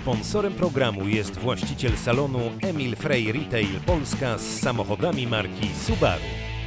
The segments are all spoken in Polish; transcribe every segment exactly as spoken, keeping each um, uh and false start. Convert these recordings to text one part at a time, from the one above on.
Sponsorem programu jest właściciel salonu Emil Frey Retail Polska z samochodami marki Subaru.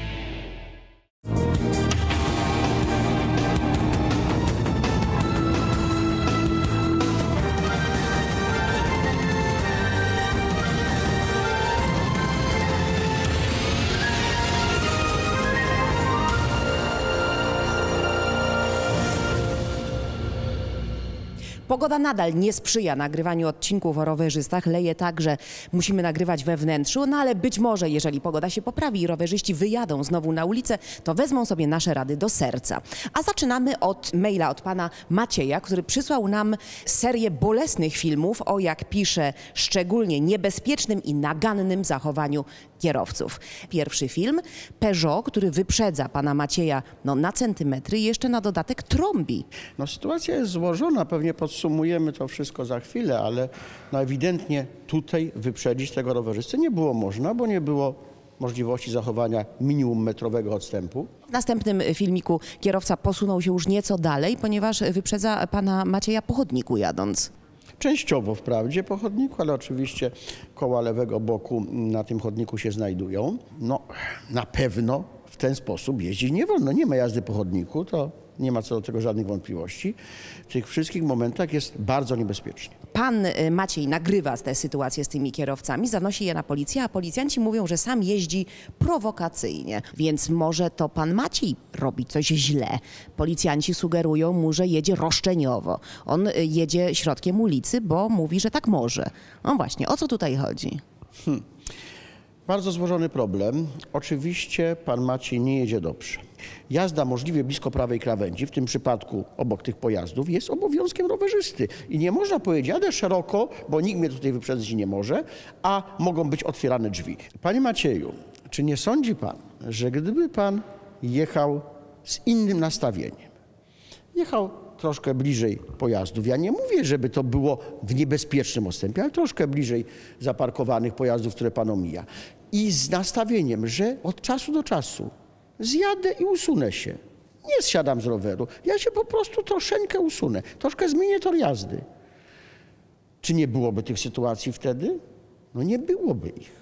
Pogoda nadal nie sprzyja nagrywaniu odcinków o rowerzystach. Leje tak, że musimy nagrywać we wnętrzu, no ale być może, jeżeli pogoda się poprawi i rowerzyści wyjadą znowu na ulicę, to wezmą sobie nasze rady do serca. A zaczynamy od maila od pana Macieja, który przysłał nam serię bolesnych filmów o, jak pisze, szczególnie niebezpiecznym i nagannym zachowaniu kierowców. Pierwszy film, Peugeot, który wyprzedza pana Macieja no, na centymetry i jeszcze na dodatek trąbi. No, sytuacja jest złożona, pewnie podsumujemy to wszystko za chwilę, ale no, ewidentnie tutaj wyprzedzić tego rowerzysty nie było można, bo nie było możliwości zachowania minimum metrowego odstępu. W następnym filmiku kierowca posunął się już nieco dalej, ponieważ wyprzedza pana Macieja po chodniku jadąc. Częściowo wprawdzie po chodniku, ale oczywiście koła lewego boku na tym chodniku się znajdują. No na pewno w ten sposób jeździć nie wolno. Nie ma jazdy po chodniku, to nie ma co do tego żadnych wątpliwości. W tych wszystkich momentach jest bardzo niebezpiecznie. Pan Maciej nagrywa tę sytuację z tymi kierowcami, zanosi je na policję, a policjanci mówią, że sam jeździ prowokacyjnie. Więc może to pan Maciej robi coś źle. Policjanci sugerują mu, że jedzie roszczeniowo. On jedzie środkiem ulicy, bo mówi, że tak może. No właśnie, o co tutaj chodzi? Hmm. Bardzo złożony problem. Oczywiście pan Maciej nie jedzie dobrze. Jazda możliwie blisko prawej krawędzi, w tym przypadku obok tych pojazdów, jest obowiązkiem rowerzysty. I nie można powiedzieć, jadę szeroko, bo nikt mnie tutaj wyprzedzić nie może, a mogą być otwierane drzwi. Panie Macieju, czy nie sądzi pan, że gdyby pan jechał z innym nastawieniem, jechał troszkę bliżej pojazdów. Ja nie mówię, żeby to było w niebezpiecznym odstępie, ale troszkę bliżej zaparkowanych pojazdów, które pan omija. I z nastawieniem, że od czasu do czasu zjadę i usunę się. Nie zsiadam z roweru. Ja się po prostu troszeczkę usunę. Troszkę zmienię tor jazdy. Czy nie byłoby tych sytuacji wtedy? No nie byłoby ich.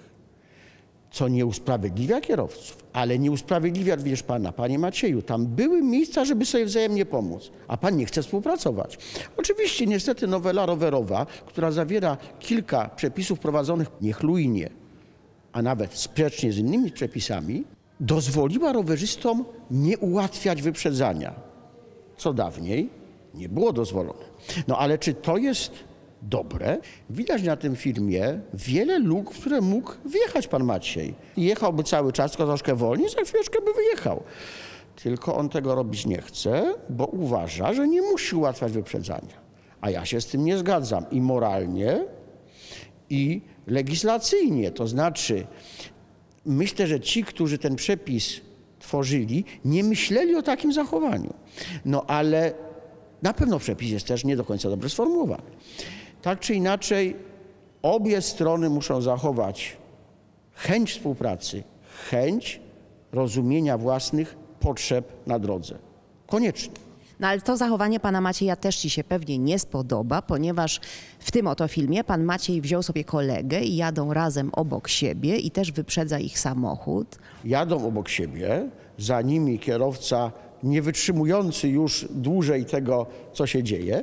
Co nie usprawiedliwia kierowców, ale nie usprawiedliwia również pana. Panie Macieju, tam były miejsca, żeby sobie wzajemnie pomóc, a pan nie chce współpracować. Oczywiście niestety nowela rowerowa, która zawiera kilka przepisów prowadzonych niechlujnie, a nawet sprzecznie z innymi przepisami, dozwoliła rowerzystom nie ułatwiać wyprzedzania, co dawniej nie było dozwolone. No ale czy to jest dobre? Widać na tym filmie wiele luk, w które mógł wjechać pan Maciej. Jechałby cały czas, tylko troszkę wolniej, za chwileczkę by wyjechał. Tylko on tego robić nie chce, bo uważa, że nie musi ułatwiać wyprzedzania. A ja się z tym nie zgadzam i moralnie, i legislacyjnie. To znaczy, myślę, że ci, którzy ten przepis tworzyli, nie myśleli o takim zachowaniu. No ale na pewno przepis jest też nie do końca dobrze sformułowany. Tak czy inaczej, obie strony muszą zachować chęć współpracy, chęć rozumienia własnych potrzeb na drodze. Koniecznie. No ale to zachowanie pana Macieja też ci się pewnie nie spodoba, ponieważ w tym oto filmie pan Maciej wziął sobie kolegę i jadą razem obok siebie i też wyprzedza ich samochód. Jadą obok siebie, za nimi kierowca nie wytrzymujący już dłużej tego, co się dzieje.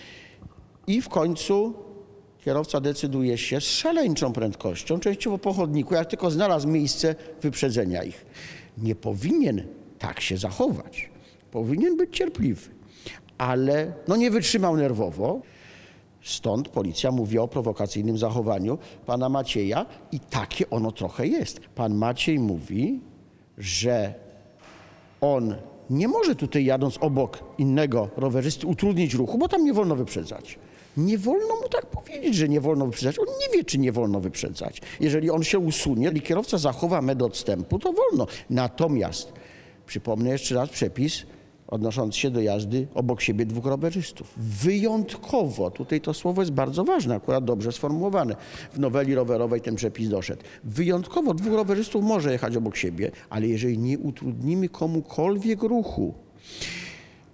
I w końcu kierowca decyduje się z szaleńczą prędkością, częściowo po chodniku, jak tylko znalazł miejsce wyprzedzenia ich. Nie powinien tak się zachować. Powinien być cierpliwy, ale no nie wytrzymał nerwowo. Stąd policja mówi o prowokacyjnym zachowaniu pana Macieja i takie ono trochę jest. Pan Maciej mówi, że on nie może tutaj jadąc obok innego rowerzysty utrudnić ruchu, bo tam nie wolno wyprzedzać. Nie wolno mu tak powiedzieć, że nie wolno wyprzedzać. On nie wie, czy nie wolno wyprzedzać. Jeżeli on się usunie, jeżeli kierowca zachowa metr odstępu, to wolno. Natomiast, przypomnę jeszcze raz przepis odnoszący się do jazdy obok siebie dwóch rowerzystów. Wyjątkowo, tutaj to słowo jest bardzo ważne, akurat dobrze sformułowane. W noweli rowerowej ten przepis doszedł. Wyjątkowo dwóch rowerzystów może jechać obok siebie, ale jeżeli nie utrudnimy komukolwiek ruchu,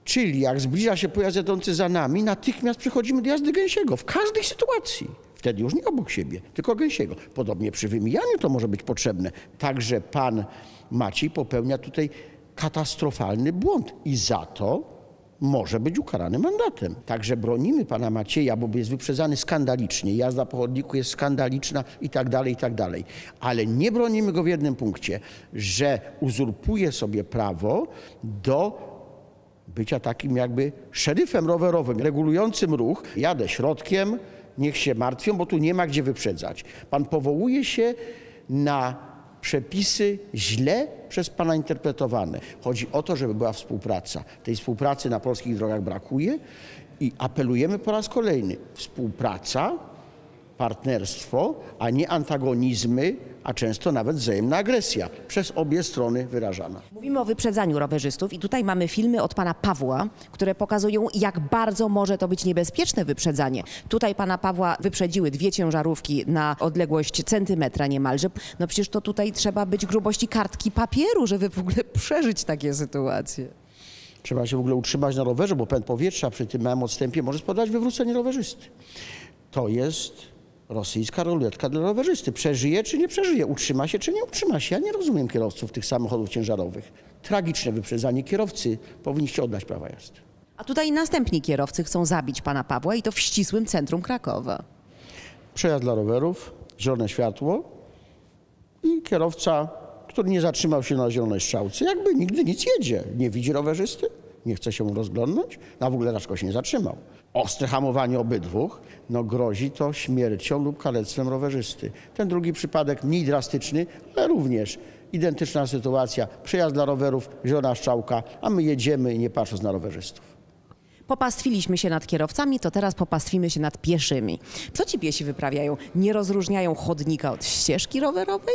Czyli jak zbliża się pojazd jadący za nami, natychmiast przechodzimy do jazdy gęsiego. W każdej sytuacji. Wtedy już nie obok siebie, tylko gęsiego. Podobnie przy wymijaniu to może być potrzebne. Także pan Maciej popełnia tutaj katastrofalny błąd i za to może być ukarany mandatem. Także bronimy pana Macieja, bo jest wyprzedzany skandalicznie, jazda po chodniku jest skandaliczna i tak dalej, i tak dalej. Ale nie bronimy go w jednym punkcie, że uzurpuje sobie prawo do bycia takim jakby szeryfem rowerowym, regulującym ruch. Jadę środkiem, niech się martwią, bo tu nie ma gdzie wyprzedzać. Pan powołuje się na przepisy źle przez pana interpretowane. Chodzi o to, żeby była współpraca. Tej współpracy na polskich drogach brakuje i apelujemy po raz kolejny. Współpraca, partnerstwo, a nie antagonizmy, a często nawet wzajemna agresja przez obie strony wyrażana. Mówimy o wyprzedzaniu rowerzystów i tutaj mamy filmy od pana Pawła, które pokazują, jak bardzo może to być niebezpieczne wyprzedzanie. Tutaj pana Pawła wyprzedziły dwie ciężarówki na odległość centymetra niemalże. No przecież to tutaj trzeba być grubości kartki papieru, żeby w ogóle przeżyć takie sytuacje. Trzeba się w ogóle utrzymać na rowerze, bo pęd powietrza przy tym małym odstępie może spowodować wywrócenie rowerzysty. To jest rosyjska ruletka dla rowerzysty. Przeżyje czy nie przeżyje? Utrzyma się czy nie utrzyma się? Ja nie rozumiem kierowców tych samochodów ciężarowych. Tragiczne wyprzedzanie kierowcy. Powinniście oddać prawa jazdy. A tutaj następni kierowcy chcą zabić pana Pawła i to w ścisłym centrum Krakowa. Przejazd dla rowerów, zielone światło i kierowca, który nie zatrzymał się na zielonej strzałce, jakby nigdy nic jedzie. Nie widzi rowerzysty, nie chce się mu rozglądnąć, a w ogóle raczko się nie zatrzymał. Ostre hamowanie obydwóch, no grozi to śmiercią lub kalectwem rowerzysty. Ten drugi przypadek mniej drastyczny, ale również identyczna sytuacja. Przejazd dla rowerów, zielona strzałka, a my jedziemy nie patrząc na rowerzystów. Popastwiliśmy się nad kierowcami, to teraz popastwimy się nad pieszymi. Co ci piesi wyprawiają? Nie rozróżniają chodnika od ścieżki rowerowej?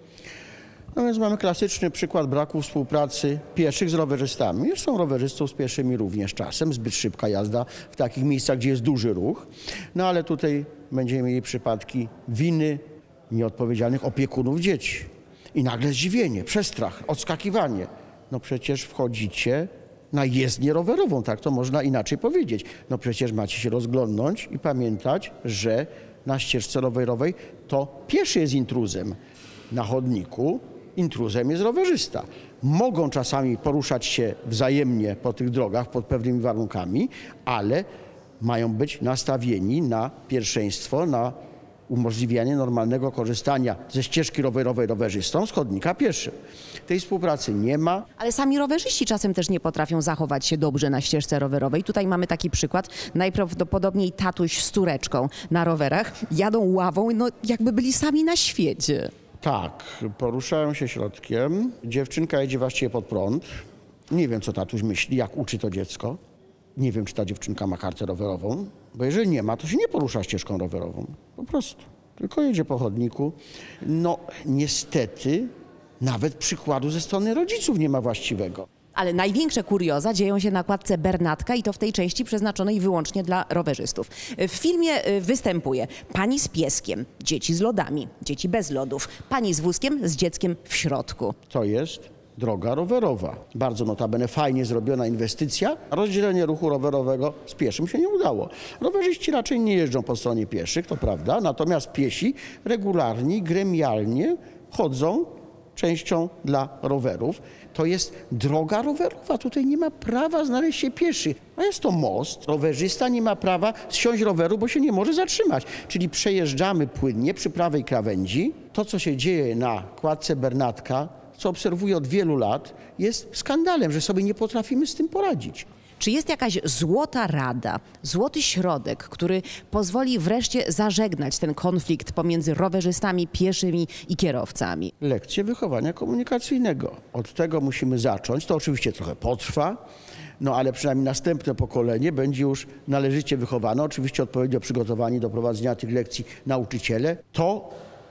No więc mamy klasyczny przykład braku współpracy pieszych z rowerzystami. Są rowerzystów z pieszymi również czasem, zbyt szybka jazda w takich miejscach, gdzie jest duży ruch. No ale tutaj będziemy mieli przypadki winy nieodpowiedzialnych opiekunów dzieci. I nagle zdziwienie, przestrach, odskakiwanie. No przecież wchodzicie na jezdnię rowerową, tak to można inaczej powiedzieć. No przecież macie się rozglądnąć i pamiętać, że na ścieżce rowerowej to pieszy jest intruzem. Na chodniku intruzem jest rowerzysta. Mogą czasami poruszać się wzajemnie po tych drogach pod pewnymi warunkami, ale mają być nastawieni na pierwszeństwo, na umożliwianie normalnego korzystania ze ścieżki rowerowej rowerzystom, z chodnika pieszym. Tej współpracy nie ma. Ale sami rowerzyści czasem też nie potrafią zachować się dobrze na ścieżce rowerowej. Tutaj mamy taki przykład. Najprawdopodobniej tatuś z córeczką na rowerach jadą ławą, no jakby byli sami na świecie. Tak, poruszają się środkiem. Dziewczynka jedzie właściwie pod prąd. Nie wiem, co tatuś myśli, jak uczy to dziecko. Nie wiem, czy ta dziewczynka ma kartę rowerową, bo jeżeli nie ma, to się nie porusza ścieżką rowerową. Po prostu. Tylko jedzie po chodniku. No niestety nawet przykładu ze strony rodziców nie ma właściwego. Ale największe kurioza dzieją się na kładce Bernatka i to w tej części przeznaczonej wyłącznie dla rowerzystów. W filmie występuje pani z pieskiem, dzieci z lodami, dzieci bez lodów, pani z wózkiem z dzieckiem w środku. To jest droga rowerowa. Bardzo notabene fajnie zrobiona inwestycja. Rozdzielenie ruchu rowerowego z pieszym się nie udało. Rowerzyści raczej nie jeżdżą po stronie pieszych, to prawda, natomiast piesi regularnie, gremialnie chodzą częścią dla rowerów. To jest droga rowerowa. Tutaj nie ma prawa znaleźć się pieszy. A jest to most. Rowerzysta nie ma prawa zsiąść roweru, bo się nie może zatrzymać. Czyli przejeżdżamy płynnie przy prawej krawędzi. To, co się dzieje na kładce Bernatka, co obserwuję od wielu lat, jest skandalem, że sobie nie potrafimy z tym poradzić. Czy jest jakaś złota rada, złoty środek, który pozwoli wreszcie zażegnać ten konflikt pomiędzy rowerzystami, pieszymi i kierowcami? Lekcje wychowania komunikacyjnego. Od tego musimy zacząć. To oczywiście trochę potrwa, no ale przynajmniej następne pokolenie będzie już należycie wychowane. Oczywiście odpowiednio przygotowani do prowadzenia tych lekcji nauczyciele. To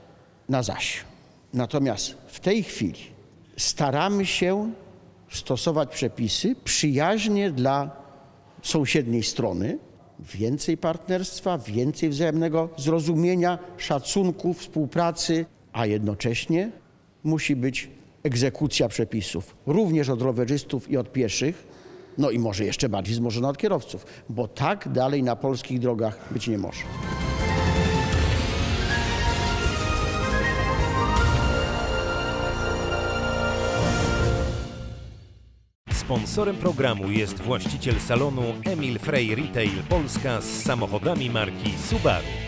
na zaś. Natomiast w tej chwili staramy się stosować przepisy przyjaźnie dla sąsiedniej strony. Więcej partnerstwa, więcej wzajemnego zrozumienia, szacunku, współpracy, a jednocześnie musi być egzekucja przepisów. Również od rowerzystów i od pieszych, no i może jeszcze bardziej wzmożona od kierowców, bo tak dalej na polskich drogach być nie może. Sponsorem programu jest właściciel salonu Emil Frey Retail Polska z samochodami marki Subaru.